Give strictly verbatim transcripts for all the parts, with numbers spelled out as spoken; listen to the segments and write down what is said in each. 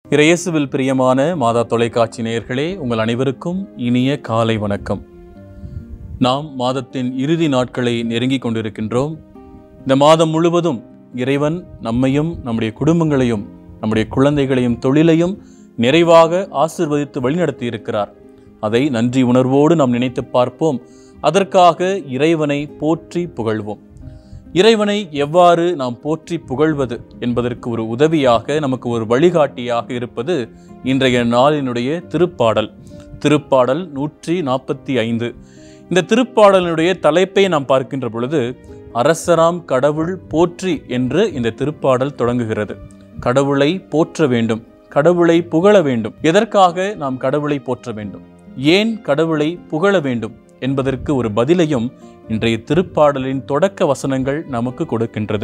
இயேசுவில் பிரியமான மாதா தொலைக்காட்சி நேயர்களே, உங்கள் அனைவருக்கும் இனிய காலை வணக்கம். நாம் மாதத்தின் இறுதி நாட்களை நெருங்கி கொண்டிருக்கின்றோம். இந்த மாதம் முழுவதும் இறைவன் நம்மையும் நம்முடைய குடும்பங்களையும் நம்முடைய குழந்தைகளையும் தொழிலையும் நிறைவாக ஆசீர்வதித்து வழிநடத்தி இருக்கிறார். அதை நன்றி உணர்வோடு நாம் நினைத்து பார்ப்போம். அதற்காக இறைவனை போற்றி புகழ்வோம். இறைவனை எவ்வாறு நாம் போற்றி புகழ்வது என்பதற்கு ஒரு உதவியாக, நமக்கு ஒரு வழிகாட்டியாக இருப்பது இன்றைய நாளினுடைய திருப்பாடல். திருப்பாடல் நூற்றி நாற்பத்தி ஐந்து. இந்த திருப்பாடலினுடைய தலைப்பை நாம் பார்க்கின்ற பொழுது, அரசராம் கடவுள் போற்றி என்று இந்த திருப்பாடல் தொடங்குகிறது. கடவுளை போற்ற வேண்டும், கடவுளை புகழ வேண்டும். எதற்காக நாம் கடவுளை போற்ற வேண்டும், ஏன் கடவுளை புகழ வேண்டும் என்பதற்கு ஒரு பதிலையும் இன்றைய திருப்பாடலின் தொடக்க வசனங்கள் நமக்கு கொடுக்கின்றது.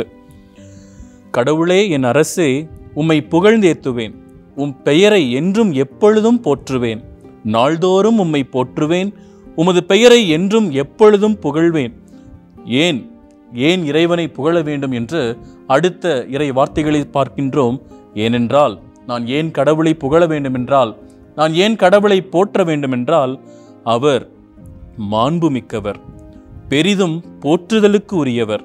கடவுளே என் அரசே, உம்மை புகழ்ந்தேத்துவேன், உம் பெயரை என்றும் எப்பொழுதும் போற்றுவேன். நாள்தோறும் உம்மை போற்றுவேன், உமது பெயரை என்றும் எப்பொழுதும் புகழ்வேன். ஏன் ஏன் இறைவனை புகழ வேண்டும் என்று அடுத்த இறை வார்த்தைகளை பார்க்கின்றோம். ஏனென்றால், நான் ஏன் கடவுளை புகழ வேண்டும் என்றால், நான் ஏன் கடவுளை போற்ற வேண்டும் என்றால், அவர் மாண்புமிக்கவர், பெரிதும் போற்றுதலுக்கு உரியவர்.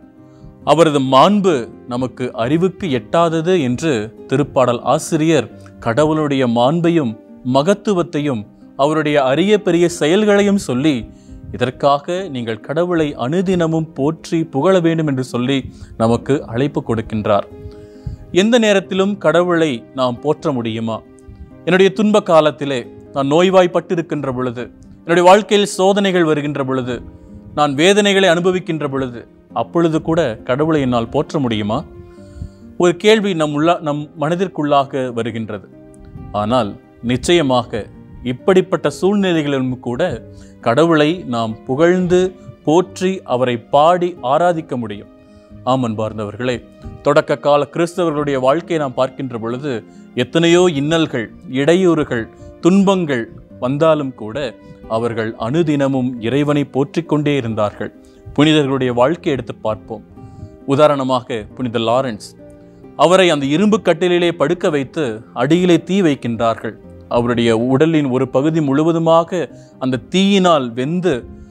அவரது மாண்பு நமக்கு அறிவுக்கு எட்டாதது என்று திருப்பாடல் ஆசிரியர் கடவுளுடைய மாண்பையும் மகத்துவத்தையும் அவருடைய அரிய பெரிய செயல்களையும் சொல்லி, இதற்காக நீங்கள் கடவுளை அனுதினமும் போற்றி புகழ வேண்டும் என்று சொல்லி நமக்கு அழைப்பு கொடுக்கின்றார். எந்த நேரத்திலும் கடவுளை நாம் போற்ற முடியுமா? என்னுடைய துன்ப காலத்திலே, நான் நோய்வாய்ப்பட்டிருக்கின்ற பொழுது, என்னுடைய வாழ்க்கையில் சோதனைகள் வருகின்ற பொழுது, நான் வேதனைகளை அனுபவிக்கின்ற பொழுது, அப்பொழுது கூட கடவுளை என்னால் போற்ற முடியுமா? ஒரு கேள்வி நம் உள்ள நம் மனதிற்குள்ளாக வருகின்றது. ஆனால் நிச்சயமாக இப்படிப்பட்ட சூழ்நிலைகளிலும் கூட கடவுளை நாம் புகழ்ந்து போற்றி அவரை பாடி ஆராதிக்க முடியும். ஆமன் பார்ந்தவர்களே, தொடக்க கால கிறிஸ்தவர்களுடைய வாழ்க்கையை நாம் பார்க்கின்ற பொழுது எத்தனையோ இன்னல்கள், இடையூறுகள், துன்பங்கள் வந்தாலும் கூட அவர்கள் அனுதினமும் இறைவனை போற்றிக் கொண்டே இருந்தார்கள். புனிதர்களுடைய வாழ்க்கையை எடுத்து பார்ப்போம். உதாரணமாக புனித லாரன்ஸ், அவரை அந்த இரும்பு கட்டிலே படுக்க வைத்து அடியிலே தீ வைக்கின்றார்கள். அவருடைய உடலின் ஒரு பகுதி முழுவதுமாக அந்த தீயினால் வெந்து,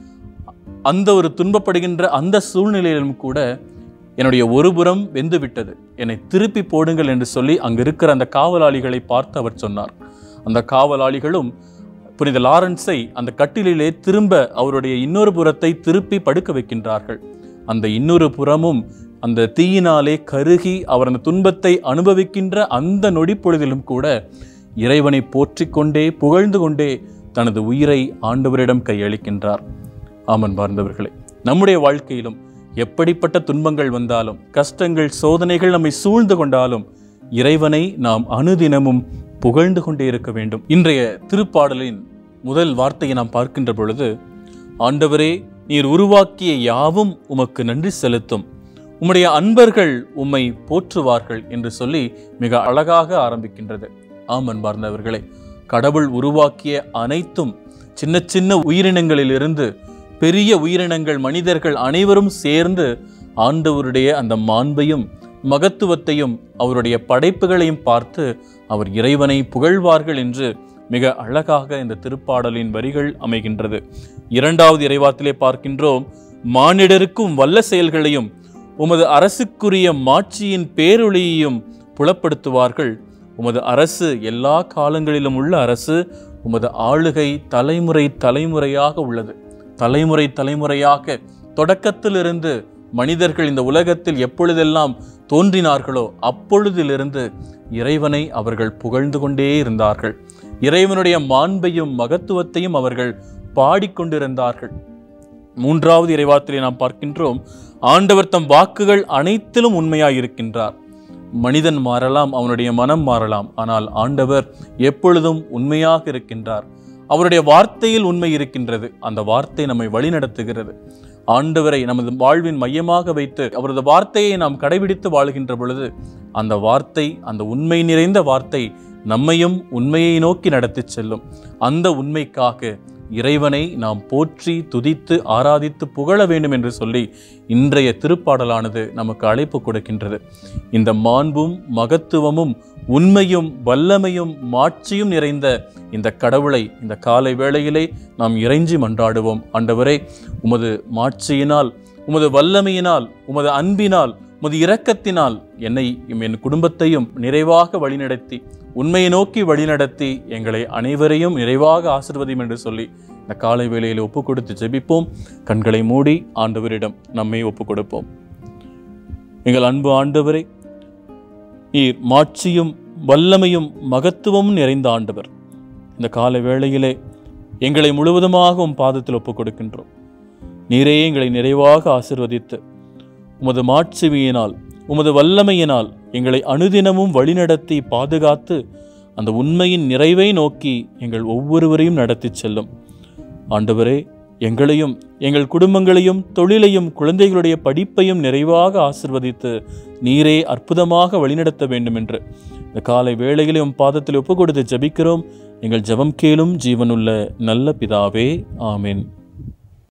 அந்த ஒரு துன்பப்படுகின்ற அந்த சூழ்நிலையிலும் கூட, என்னுடைய ஒரு புறம் வெந்து விட்டது, என்னை திருப்பி போடுங்கள் என்று சொல்லி அங்கு இருக்கிற அந்த காவலாளிகளை பார்த்து அவர் சொன்னார். அந்த காவலாளிகளும் புனித லாரன்ஸை அந்த கட்டிலே திரும்ப அவருடைய இன்னொரு புறத்தை திருப்பி படுக்க வைக்கின்றார்கள். அந்த இன்னொரு புறமும் அந்த தீயினாலே கருகி அவர் அந்த துன்பத்தை அனுபவிக்கின்ற அந்த நொடி பொழுதிலும் கூட இறைவனை போற்றிக் கொண்டே புகழ்ந்து கொண்டே தனது உயிரை ஆண்டவரிடம் கையளிக்கின்றார். ஆமன் பார்ந்தவர்களே, நம்முடைய வாழ்க்கையிலும் எப்படிப்பட்ட துன்பங்கள் வந்தாலும், கஷ்டங்கள், சோதனைகள் நம்மை சூழ்ந்து கொண்டாலும் இறைவனை நாம் அனுதினமும் புகழ்ந்து கொண்டே இருக்க வேண்டும். இன்றைய திருப்பாடலின் முதல் வார்த்தையை நாம் பார்க்கின்ற பொழுது, ஆண்டவரே, நீர் உருவாக்கிய யாவும் உமக்கு நன்றி செலுத்தும், உம்முடைய அன்பர்கள் உம்மை போற்றுவார்கள் என்று சொல்லி மிக அழகாக ஆரம்பிக்கின்றது. ஆம் அன்பார்ந்தவர்களே, கடவுள் உருவாக்கிய அனைத்தும், சின்ன சின்ன உயிரினங்களிலிருந்து பெரிய உயிரினங்கள், மனிதர்கள் அனைவரும் சேர்ந்து ஆண்டவருடைய அந்த மாண்பையும் மகத்துவத்தையும் அவருடைய படைப்புகளையும் பார்த்து அவர் இறைவனை புகழ்வார்கள் என்று மிக அழகாக இந்த திருப்பாடலின் வரிகள் அமைகின்றது. இரண்டாவது இறைவார்த்திலே பார்க்கின்றோம், மானிடருக்கும் வல்ல செயல்களையும் உமது அரசுக்குரிய மாட்சியின் பேரொளியையும் புலப்படுத்துவார்கள். உமது அரசு எல்லா காலங்களிலும் உள்ள அரசு, உமது ஆளுகை தலைமுறை தலைமுறையாக உள்ளது. தலைமுறை தலைமுறையாக, தொடக்கத்திலிருந்து மனிதர்கள் இந்த உலகத்தில் எப்பொழுதெல்லாம் தோன்றினார்களோ அப்பொழுதிலிருந்து இறைவனை அவர்கள் புகழ்ந்து கொண்டே இருந்தார்கள். இறைவனுடைய மாண்பையும் மகத்துவத்தையும் அவர்கள் பாடிக்கொண்டிருந்தார்கள். மூன்றாவது இறைவார்த்தையை நாம் பார்க்கின்றோம், ஆண்டவர் தம் வாக்குகள் அனைத்திலும் உண்மையாயிருக்கின்றார். மனிதன் மாறலாம், அவனுடைய மனம் மாறலாம், ஆனால் ஆண்டவர் எப்பொழுதும் உண்மையாக இருக்கின்றார். அவருடைய வார்த்தையில் உண்மை இருக்கின்றது. அந்த வார்த்தை நம்மை வழிநடத்துகிறது. ஆண்டவரை நமது வாழ்வின் மையமாக வைத்து அவரது வார்த்தையை நாம் கடைபிடித்து வாழ்கின்ற பொழுது அந்த வார்த்தை, அந்த உண்மை நிறைந்த வார்த்தை நம்மையும் உண்மையை நோக்கி நடத்தி செல்லும். அந்த உண்மைக்காக இறைவனை நாம் போற்றி துதித்து ஆராதித்து புகழ வேண்டும் என்று சொல்லி இன்றைய திருப்பாடலானது நமக்கு அழைப்பு கொடுக்கின்றது. இந்த மாண்பும் மகத்துவமும் உண்மையும் வல்லமையும் மாட்சியும் நிறைந்த இந்த கடவுளை இந்த காலை வேளையிலே நாம் இறைஞ்சி மன்றாடுவோம். ஆண்டவரே, உமது மாட்சியினால், உமது வல்லமையினால், உமது அன்பினால், உமது இரக்கத்தினால் என்னை என் குடும்பத்தையும் நிறைவாக வழிநடத்தி, உண்மையை நோக்கி வழிநடத்தி எங்களை அனைவரையும் நிறைவாக ஆசீர்வதியும் என்று சொல்லி இந்த காலை வேளையில் ஒப்பு கொடுத்து ஜெபிப்போம். கண்களை மூடி ஆண்டவரிடம் நம்மை ஒப்பு கொடுப்போம். எங்கள் அன்பு ஆண்டவரே, நீர் மாட்சியும் வல்லமையும் மகத்துவமும் நிறைந்த ஆண்டவர். இந்த காலை வேளையிலே எங்களை முழுவதுமாக உம் பாதத்தில் ஒப்புக் கொடுக்கின்றோம். நீரே எங்களை நிறைவாக ஆசீர்வதித்து உமது மாட்சிமையினால், உமது வல்லமையினால் எங்களை அனுதினமும் வழிநடத்தி பாதுகாத்து அந்த உண்மையின் நிறைவை நோக்கி எங்கள் ஒவ்வொருவரையும் நடத்தி செல்லும். ஆண்டவரே, எங்களையும் எங்கள் குடும்பங்களையும் தொழிலையும் குழந்தைகளுடைய படிப்பையும் நிறைவாக ஆசீர்வதித்து நீரே அற்புதமாக வழிநடத்த வேண்டும் என்று இந்த காலை வேளையிலே உம் பாதத்தில் ஒப்பு கொடுத்து ஜெபிக்கிறோம். எங்கள் ஜெபம் கேளும் ஜீவனுள்ள நல்ல பிதாவே, ஆமென்.